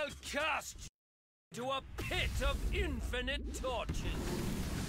I'll cast you to a pit of infinite torches.